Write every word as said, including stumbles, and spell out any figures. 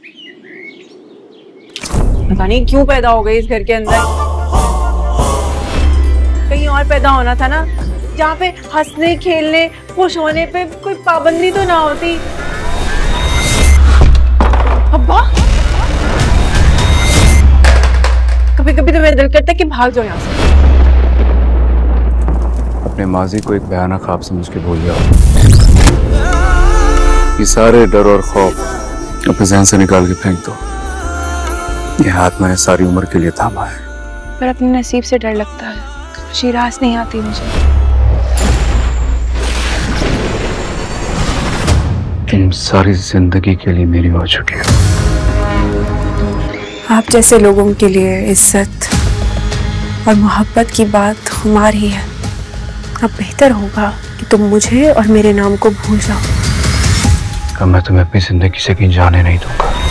पता नहीं क्यों पैदा हो गई इस घर के अंदर। कहीं और पैदा होना था ना, जहाँ पे हंसने खेलने खुश होने पे कोई पाबंदी तो ना होती। अब्बा, कभी कभी तो मेरा दिल करता है कि भाग जाओ यहाँ से। अपने माजी को एक भयानक ख्वाब समझ के भूल जाओ। ये सारे डर और खौफ अपने ज़हन से निकाल के फेंक दो। ये हाथ मैंने सारी उम्र के लिए थामा है। पर अपने नसीब से डर लगता है, शिराज नहीं आती मुझे। तुम सारी जिंदगी के लिए मेरी हो चुकी हो। आप जैसे लोगों के लिए इज्जत और मोहब्बत की बात खुमार ही है। अब बेहतर होगा कि तुम मुझे और मेरे नाम को भूल जाओ। अब मैं तुम्हें अपनी जिंदगी से कहीं जाने नहीं दूंगा।